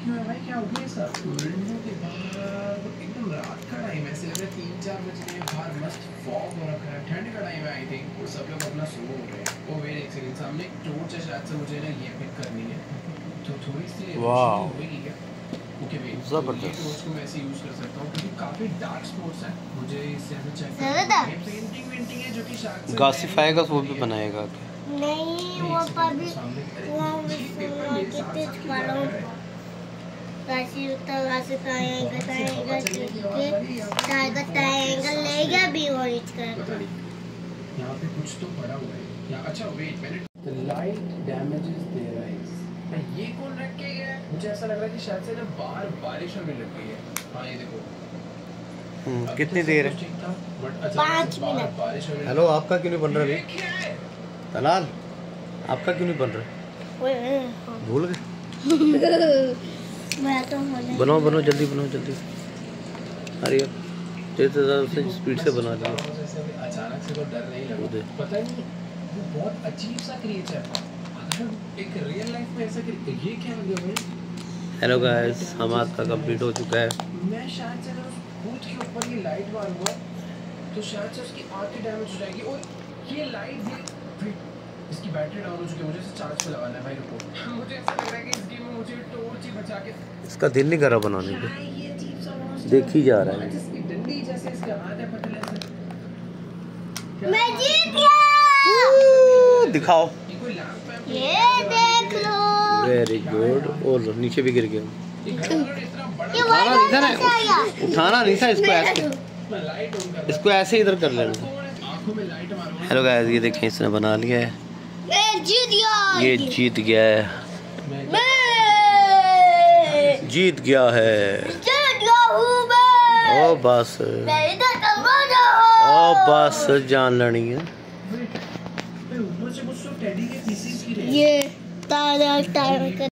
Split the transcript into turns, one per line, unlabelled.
क्यों है भाई, क्या हो गया सब? विंडो के बाहर एकदम रात का टाइम है, ऐसे लग रहा है 3-4 बज रहे हैं, बाहर मस्त फॉग हो रखा है, ठंड का टाइम है आई थिंक, और सब लोग अपना सो रहे हैं। ओ वेट एक सेकंड, सामने एक टॉर्च है, शायद से मुझे ना ये पिक करनी है, तो थोड़ी सी रोशनी होगी क्या? ओके वेट, जबरदस्त, टॉर्च को मैं ऐसे यूज कर सकता हूं क्योंकि काफी डार्क स्पॉट्स है, मुझे इससे ऐसे चेक करना है। पेंटिंग वेंटिंग है जो कि शायद से
गासिफाएगा तो वो भी बनाएगा
नहीं, वो पब्लिक
यहाँ पे कुछ तो पड़ा हुआ है यहाँ। अच्छा वेट, मैंने लाइट डैमेजेस देयर आईज, ये कौन रख के गया है? मुझे ऐसा लग रहा है कि शायद से ना बाहर बारिश होने लग गई है। हाँ ये देखो,
कितनी देर है?
5 मिनट।
हेलो, आपका क्यों नहीं बन रहा अभी? तलाल, आपका क्यों नहीं बन रहा? भूल गए? बनाओ बनाओ, जल्दी बनाओ जल्दी। अरे तेज से स्पीड से बना लो।
अचानक से तो डर नहीं लगा, पता नहीं वो बहुत अजीब सा क्रिएचर है, अगर एक रियल लाइफ में ऐसा ये क्या हो गया भाई?
हेलो गाइस, हमारा का कंप्लीट हो चुका है।
मैं शायद से अगर भूत के ऊपर ये लाइट मारूंगा तो शायद से उसकी आंखें डैमेज हो जाएगी, और ये लाइट भी इसकी बैटरी डाउन हो चुकी है, मुझे इसे चार्ज पे लगाना है भाई। रुको, मुझे ऐसा लग रहा है कि इस गेम में मुझे टॉर्च ही बचा के,
इसका दिल नहीं कर रहा बनाने को, देख ही जा रहा है।
इसकी डंडी जैसे इसके हाथ है पतले से।
मैं जीत गया।
दिखाओ,
ये देख लो।
वेरी गुड, और नीचे भी गिर गया।
उठाना नहीं था ना,
उठाना नहीं था इसको, ऐसे इसको ऐसे इधर कर लेना। हेलो गाइस, ये देखें इसने बना लिया है,
जीत गया।
ये जीत गया है, जीत गया है। ओ बस, ओ बस, जान लेनी है।
ये तारा